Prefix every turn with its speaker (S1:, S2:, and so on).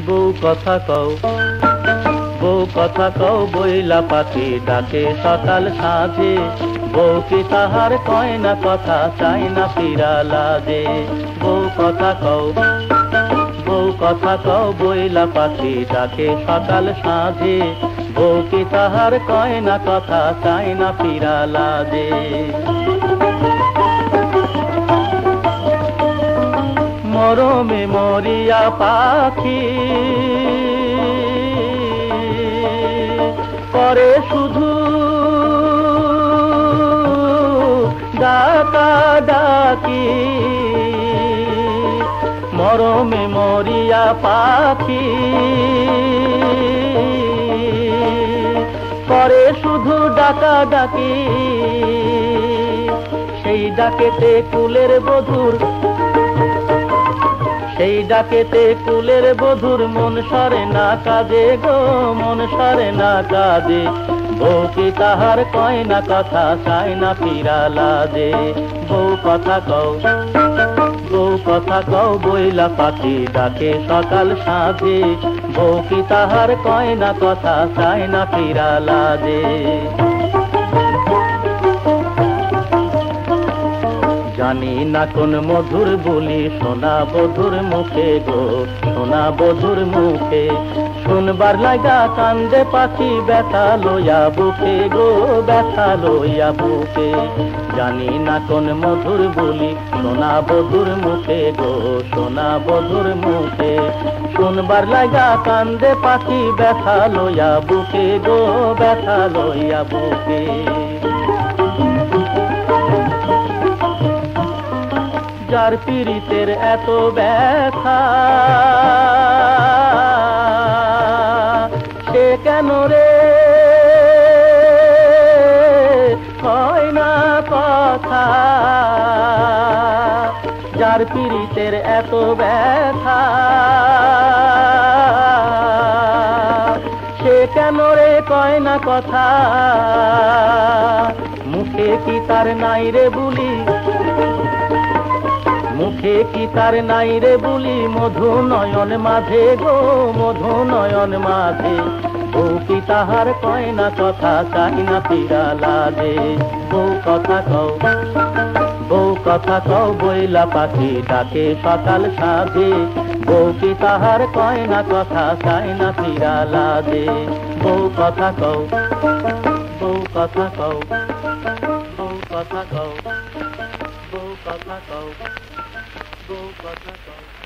S1: বউ কথা কও, বউ কথা কও বইলা পাখি ডাকে সকাল সাঁঝে। বউ কি তাহার কয় না কথা, চায় না ফিরা লাজে। বউ কথা কও, বউ কথা কও বইলা পাখি ডাকে সকাল সাঁঝে। বউ কি তাহার কয় না কথা, চায় না ফিরা লাজে। মরমে মরিয়া পাখি করে শুধু ডাকা ডাকি। মরমে মরিয়া পাখি করে শুধু ডাকা ডাকি। সেই ডাকেতে কুলের বধূর, সেই ডাকেতে কুলের বধূর মন সরে না কাজে গো, মন সরে না কাজে। বউ কি তাহার কয় না কথা, চায় না ফিরা লাজে। বউ কথা কও, বউ কথা কও বইলা পাখি ডাকে সকাল সাঁঝে। বউ কি তাহার কয় না কথা, চায় না ফিরা লাজে। জানি না কোন মধুর বলি শোনা বধুর মুখে গো, শোনা বধুর মুখে। শুনবার লাগা কান্দে পাখি ব্যথা লইয়া বুকে গো, ব্যথা লইয়া বুকে। জানি না কোন মধুর বলি শোনা বধুর মুখে গো, শোনা বধুর মুখে। শুনবার লাগা কান্দে পাখি ব্যথা লইয়া বুকে গো, ব্যথা লইয়া বুকে। যার পীড়িতের এত ব্যথা সে কেন রে কয় না কথা। যার পীড়িতের এত ব্যথা সে কেন রে কয় না কথা। মুখে কি তার নাই রে বুলি, মুখে কি তার নাই রে বুলি মধু নয়ন মাঝে গো, মধু নয়ন মাঝে। বউ কি তাহার কয় না কথা, চাই না ফিরা লাজে। বউ কথা কও, বউ কথা কও বইলা পাখি ডাকে সকাল সাঁঝে। বউ কি তাহার কয় না কথা, চাই না ফিরা লাজে। বউ কথা কও, বউ কথা কও, বউ কথা কও, বউ কথা কও, বউ কথা কও।